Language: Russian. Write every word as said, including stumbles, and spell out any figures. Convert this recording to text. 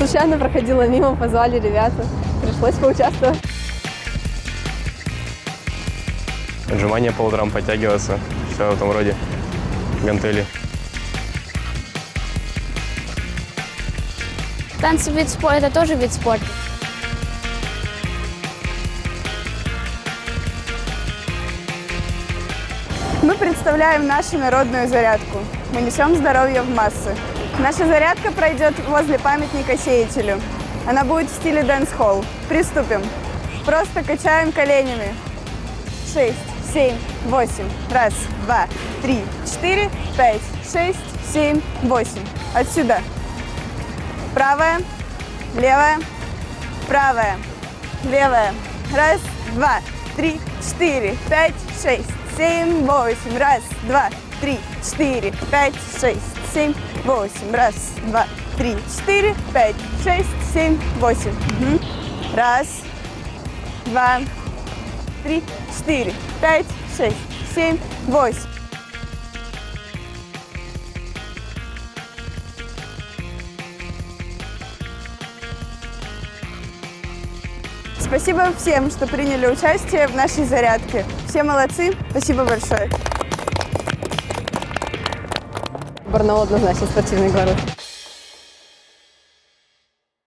Случайно проходила мимо, позвали ребята. Пришлось поучаствовать. Отжимания по утрам, подтягиваться, все в этом роде. Гантели. Танцы вид спорта, это тоже вид спорта. Мы представляем нашу народную зарядку. Мы несем здоровье в массы. Наша зарядка пройдет возле памятника сеятелю. Она будет в стиле дэнс-холл. Приступим. Просто качаем коленями. Шесть, семь, восемь. Раз, два, три, четыре, пять, шесть, семь, восемь. Отсюда. Правая, левая, правая, левая. Раз, два, три, четыре, пять, шесть, семь, восемь. Раз, два, три, четыре, пять, шесть, семь, восемь. Раз, два, три, четыре, пять, шесть, семь, восемь. Угу. Раз, два, три, четыре, пять, шесть, семь, восемь. Спасибо всем, что приняли участие в нашей зарядке. Все молодцы. Спасибо большое. Барнаул однозначно спортивный город.